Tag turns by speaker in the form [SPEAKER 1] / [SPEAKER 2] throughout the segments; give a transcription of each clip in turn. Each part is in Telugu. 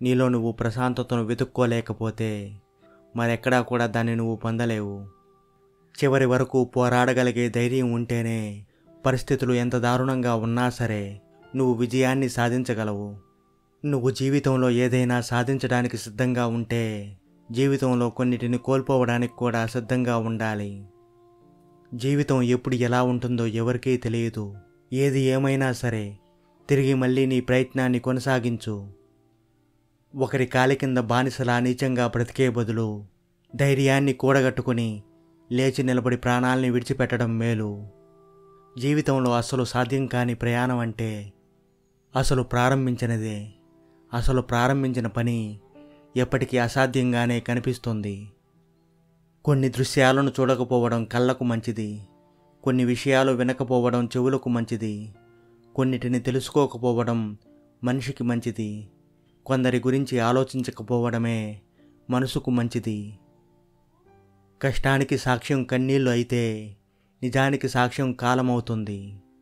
[SPEAKER 1] నీలో నువ్వు ప్రశాంతతను వెతుక్కోలేకపోతే మరెక్కడా కూడా దాన్ని నువ్వు పొందలేవు. చివరి వరకు పోరాడగలిగే ధైర్యం ఉంటేనే పరిస్థితులు ఎంత దారుణంగా ఉన్నా సరే నువ్వు విజయాన్ని సాధించగలవు. నువ్వు జీవితంలో ఏదైనా సాధించడానికి సిద్ధంగా ఉంటే జీవితంలో కొన్నిటిని కోల్పోవడానికి కూడా సిద్ధంగా ఉండాలి. జీవితం ఎప్పుడు ఎలా ఉంటుందో ఎవరికీ తెలియదు. ఏది ఏమైనా సరే తిరిగి మళ్ళీ నీ ప్రయత్నాన్ని కొనసాగించు. ఒకరి కాలి కింద బానిసలా నీచంగా బ్రతికే బదులు ధైర్యాన్ని కూడగట్టుకుని లేచి నిలబడి ప్రాణాల్ని విడిచిపెట్టడం మేలు. జీవితంలో అసలు సాధ్యం కాని ప్రయాణం అంటే అసలు ప్రారంభించినదే. అసలు ప్రారంభించిన పని ఎప్పటికీ అసాధ్యంగానే కనిపిస్తుంది. కొన్ని దృశ్యాలను చూడకపోవడం కళ్ళకు మంచిది, కొన్ని విషయాలు వినకపోవడం చెవులకు మంచిది, కొన్నిటిని తెలుసుకోకపోవడం మనిషికి మంచిది, కొందరి గురించి ఆలోచించకపోవడమే మనసుకు మంచిది. కష్టానికి సాక్ష్యం కన్నీళ్లు అయితే నిజానికి సాక్ష్యం కాలమవుతుంది.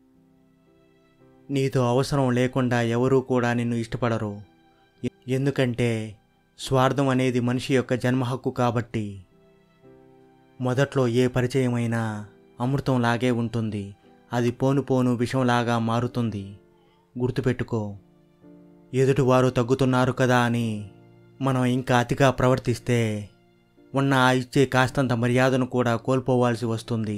[SPEAKER 1] నీతో అవసరం లేకుండా ఎవరూ కూడా నిన్ను ఇష్టపడరు. ఎందుకంటే స్వార్థం అనేది మనిషి యొక్క జన్మ హక్కు కాబట్టి. మొదట్లో ఏ పరిచయమైనా అమృతంలాగే ఉంటుంది, అది పోను పోను విషంలాగా మారుతుంది. గుర్తుపెట్టుకో. ఎదుటివారు తగ్గుతున్నారు కదా అని మనం ఇంకా అతిగా ప్రవర్తిస్తే ఉన్న ఆ ఇచ్చే కాస్తంత మర్యాదను కూడా కోల్పోవాల్సి వస్తుంది.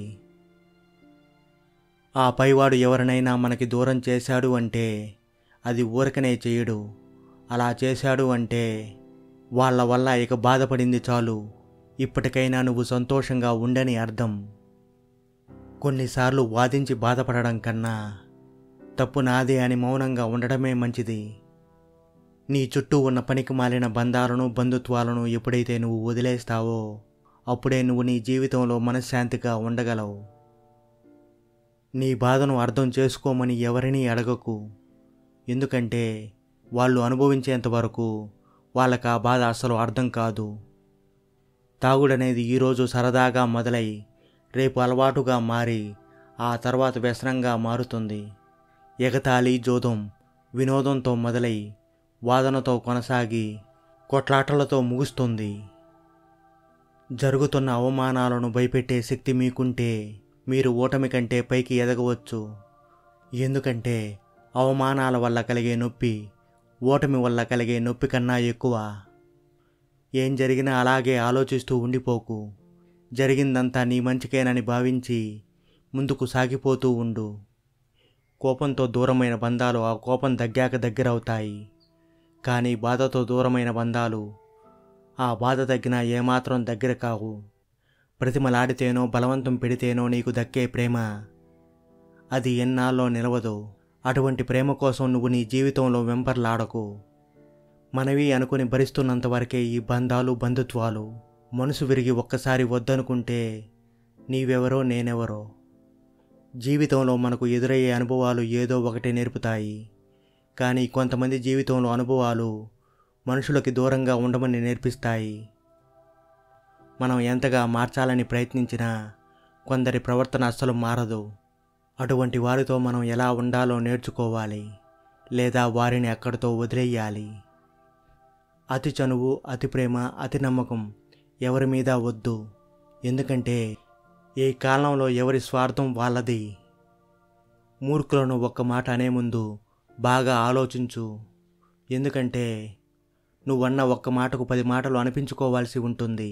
[SPEAKER 1] ఆ పైవాడు ఎవరినైనా మనకి దూరం చేశాడు అంటే అది ఊరకనే చేయడు. అలా చేశాడు అంటే వాళ్ళ వల్ల ఇక బాధపడింది చాలు, ఇప్పటికైనా నువ్వు సంతోషంగా ఉండని అర్థం. కొన్నిసార్లు వాదించి బాధపడడం కన్నా తప్పు నాదే అని మౌనంగా ఉండడమే మంచిది. నీ చుట్టూ ఉన్న పనికి మాలిన బంధాలను బంధుత్వాలను ఎప్పుడైతే నువ్వు వదిలేస్తావో అప్పుడే నువ్వు నీ జీవితంలో మనశ్శాంతిగా ఉండగలవు. నీ బాధను అర్థం చేసుకోమని ఎవరినీ అడగకు. ఎందుకంటే వాళ్ళు అనుభవించేంత వరకు వాళ్ళకి ఆ బాధ అసలు అర్థం కాదు. తాగుడనేది ఈరోజు సరదాగా మొదలై రేపు అలవాటుగా మారి ఆ తర్వాత వ్యసనంగా మారుతుంది. ఎగతాళి జోదం వినోదంతో మొదలై వాదనతో కొనసాగి కొట్లాటలతో ముగుస్తుంది. జరుగుతున్న అవమానాలను భయపెట్టే శక్తి మీకుంటే మీరు ఓటమి కంటే పైకి ఎదగవచ్చు. ఎందుకంటే అవమానాల వల్ల కలిగే నొప్పి ఓటమి వల్ల కలిగే నొప్పి కన్నా ఎక్కువ. ఏం జరిగినా అలాగే ఆలోచిస్తూ ఉండిపోకు. జరిగిందంతా నీ మంచికేనని భావించి ముందుకు సాగిపోతూ ఉండు. కోపంతో దూరమైన బంధాలు ఆ కోపం తగ్గాక దగ్గరవుతాయి. కానీ బాధతో దూరమైన బంధాలు ఆ బాధ తగ్గినా ఏమాత్రం దగ్గర కావు. ప్రతిమలాడితేనో బలవంతం పెడితేనో నీకు దక్కే ప్రేమ అది ఎన్నాళ్ళో నిలవదు. అటువంటి ప్రేమ కోసం నువ్వు నీ జీవితంలో వెంపర్లాడకు. మనవి అనుకుని భరిస్తున్నంత వరకే ఈ బంధాలు బంధుత్వాలు. మనసు విరిగి ఒక్కసారి వద్దనుకుంటే నీవెవరో నేనెవరో. జీవితంలో మనకు ఎదురయ్యే అనుభవాలు ఏదో ఒకటి నేర్పుతాయి. కానీ కొంతమంది జీవితంలో అనుభవాలు మనుషులకి దూరంగా ఉండమని నేర్పిస్తాయి. మనం ఎంతగా మార్చాలని ప్రయత్నించినా కొందరి ప్రవర్తన అస్సలు మారదు. అటువంటి వారితో మనం ఎలా ఉండాలో నేర్చుకోవాలి, లేదా వారిని అక్కడితో వదిలేయాలి. అతి చనువు, అతి ప్రేమ, అతి నమ్మకం ఎవరి మీద వద్దు. ఎందుకంటే ఈ కాలంలో ఎవరి స్వార్థం వాళ్ళది. మూర్ఖులను ఒక్క మాట అనే ముందు బాగా ఆలోచించు. ఎందుకంటే నువ్వన్న ఒక్క మాటకు 10 మాటలు అనిపించుకోవాల్సి ఉంటుంది.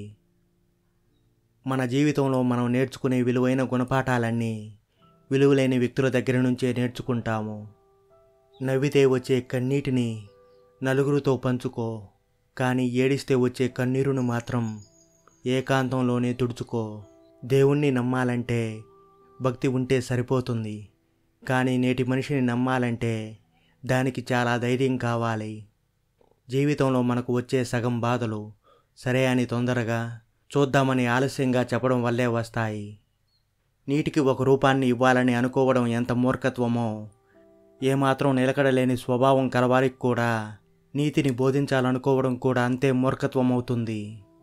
[SPEAKER 1] మన జీవితంలో మనం నేర్చుకునే విలువైన గుణపాఠాలన్నీ విలువలేని వ్యక్తుల దగ్గర నుంచే నేర్చుకుంటాము. నవ్వితే వచ్చే కన్నీటిని నలుగురితో పంచుకో, కానీ ఏడిస్తే వచ్చే కన్నీరును మాత్రం ఏకాంతంలోనే తుడుచుకో. దేవుణ్ణి నమ్మాలంటే భక్తి ఉంటే సరిపోతుంది, కానీ నేటి మనిషిని నమ్మాలంటే దానికి చాలా ధైర్యం కావాలి. జీవితంలో మనకు వచ్చే సగం బాధలు సరే అని తొందరగా చూద్దామని ఆలస్యంగా చెప్పడం వల్లే వస్తాయి. నీటికి ఒక రూపాన్ని ఇవ్వాలని అనుకోవడం ఎంత మూర్ఖత్వమో, ఏమాత్రం నిలకడలేని స్వభావం కలవారికి కూడా నీతిని బోధించాలనుకోవడం కూడా అంతే మూర్ఖత్వం అవుతుంది.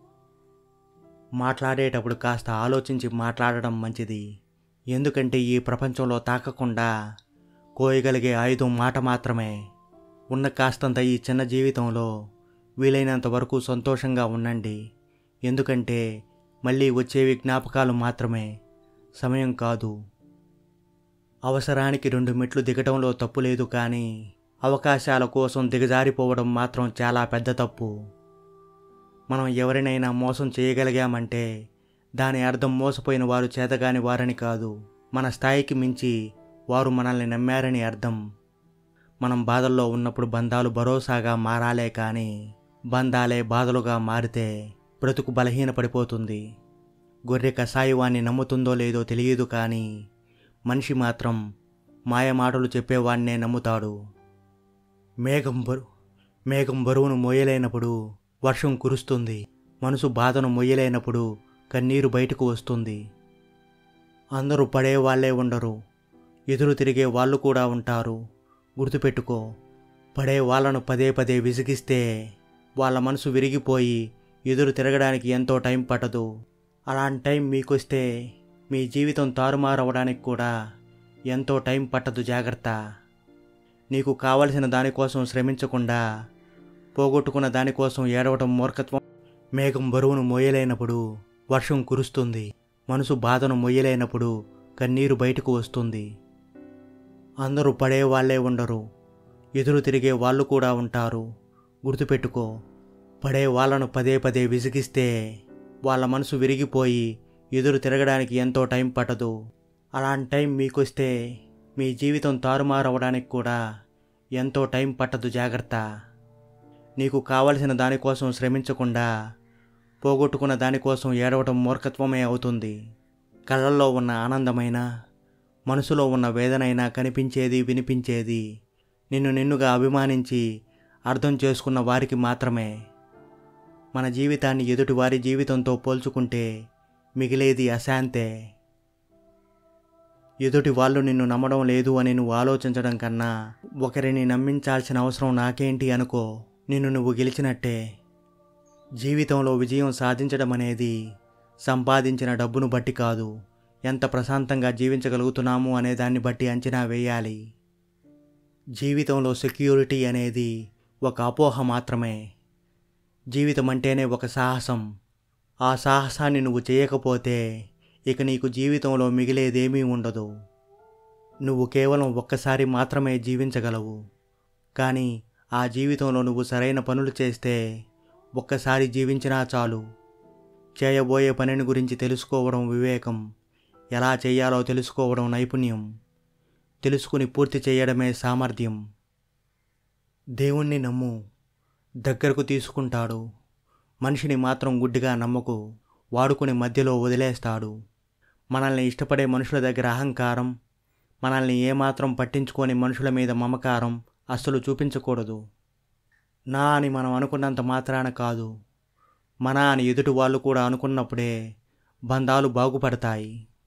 [SPEAKER 1] మాట్లాడేటప్పుడు కాస్త ఆలోచించి మాట్లాడడం మంచిది. ఎందుకంటే ఈ ప్రపంచంలో తాకకుండా కోయగలిగే ఆయుధం మాట మాత్రమే. ఉన్న కాస్తంత ఈ చిన్న జీవితంలో వీలైనంత వరకు సంతోషంగా ఉండండి. ఎందుకంటే మళ్ళీ వచ్చేవి జ్ఞాపకాలు మాత్రమే, సమయం కాదు. అవసరానికి 2 మెట్లు దిగటంలో తప్పు లేదు, కానీ అవకాశాల కోసం దిగజారిపోవడం మాత్రం చాలా పెద్ద తప్పు. మనం ఎవరినైనా మోసం చేయగలిగామంటే దాని అర్థం మోసపోయిన వారు చేతగాని వారని కాదు, మన స్థాయికి మించి వారు మనల్ని నమ్మారని అర్థం. మనం బాధల్లో ఉన్నప్పుడు బంధాలు భరోసాగా మారాలే, కానీ బంధాలే బాధలుగా మారితే బ్రతుకు బలహీనపడిపోతుంది. గొర్రె కషాయవాన్ని నమ్ముతుందో లేదో తెలియదు, కానీ మనిషి మాత్రం మాయమాటలు చెప్పేవాన్నే నమ్ముతాడు. మేఘం బరువును మోయలేనప్పుడు వర్షం కురుస్తుంది. మనసు బాధను మొయ్యలేనప్పుడు కన్నీరు బయటకు వస్తుంది. అందరూ పడేవాళ్లే ఉండరు, ఎదురు తిరిగే వాళ్ళు కూడా ఉంటారు. గుర్తుపెట్టుకో, పడే వాళ్ళను పదే పదే విసిగిస్తే వాళ్ళ మనసు విరిగిపోయి ఎదురు తిరగడానికి ఎంతో టైం పట్టదు. అలాంటి టైం మీకొస్తే మీ జీవితం తారుమారవడానికి కూడా ఎంతో టైం పట్టదు. జాగ్రత్త. నీకు కావలసిన దానికోసం శ్రమించకుండా పోగొట్టుకున్న దానికోసం ఏడవటం మూర్ఖత్వం. మేఘం బరువును మోయలేనప్పుడు వర్షం కురుస్తుంది. మనసు బాధను మొయ్యలేనప్పుడు కన్నీరు బయటకు వస్తుంది. అందరూ పడేవాళ్లే ఉండరు, ఎదురు తిరిగే వాళ్ళు కూడా ఉంటారు. గుర్తుపెట్టుకో, పడే వాళ్ళను పదే పదే విసిగిస్తే వాళ్ళ మనసు విరిగిపోయి ఎదురు తిరగడానికి ఎంతో టైం పట్టదు. అలాంటి టైం మీకొస్తే మీ జీవితం తారుమారవడానికి కూడా ఎంతో టైం పట్టదు. జాగ్రత్త. నీకు కావలసిన దానికోసం శ్రమించకుండా పోగొట్టుకున్న దానికోసం ఏడవటం మూర్ఖత్వమే అవుతుంది. కళ్ళల్లో ఉన్న ఆనందమైనా మనసులో ఉన్న వేదనైనా కనిపించేది వినిపించేది నిన్నుగా అభిమానించి అర్థం చేసుకున్న వారికి మాత్రమే. మన జీవితాన్ని ఎదుటివారి జీవితంతో పోల్చుకుంటే మిగిలేది అశాంతే. ఎదుటి వాళ్ళు నిన్ను నమ్మడం లేదు అని నువ్వు ఆలోచించడం కన్నా ఒకరిని నమ్మించాల్సిన అవసరం నాకేంటి అనుకో, నిన్ను నువ్వు గెలిచినట్టే. జీవితంలో విజయం సాధించడం అనేది సంపాదించిన డబ్బును బట్టి కాదు, ఎంత ప్రశాంతంగా జీవించగలుగుతున్నాము అనే దాన్ని బట్టి అంచనా వేయాలి. జీవితంలో సెక్యూరిటీ అనేది ఒక అపోహ మాత్రమే. జీవితం అంటేనే ఒక సాహసం. ఆ సాహసాన్ని నువ్వు చేయకపోతే ఇక నీకు జీవితంలో మిగిలేదేమీ ఉండదు. నువ్వు కేవలం ఒక్కసారి మాత్రమే జీవించగలవు, కానీ ఆ జీవితంలో నువ్వు సరైన పనులు చేస్తే ఒక్కసారి జీవించినా చాలు. చేయబోయే పనిని గురించి తెలుసుకోవడం వివేకం, ఎలా చేయాలో తెలుసుకోవడం నైపుణ్యం, తెలుసుకుని పూర్తి చేయడమే సామర్థ్యం. దేవుణ్ణి నమ్ము, దగ్గరకు తీసుకుంటాడు. మనిషిని మాత్రం గుడ్డిగా నమ్మకు, వాడుకుని మధ్యలో వదిలేస్తాడు. మనల్ని ఇష్టపడే మనుషుల దగ్గర అహంకారం, మనల్ని ఏమాత్రం పట్టించుకోని మనుషుల మీద మమకారం అస్సలు చూపించకూడదు. నా అని మనం అనుకున్నంత మాత్రాన కాదు, మన అని ఎదుటి వాళ్ళు కూడా అనుకున్నప్పుడే బంధాలు బాగుపడతాయి.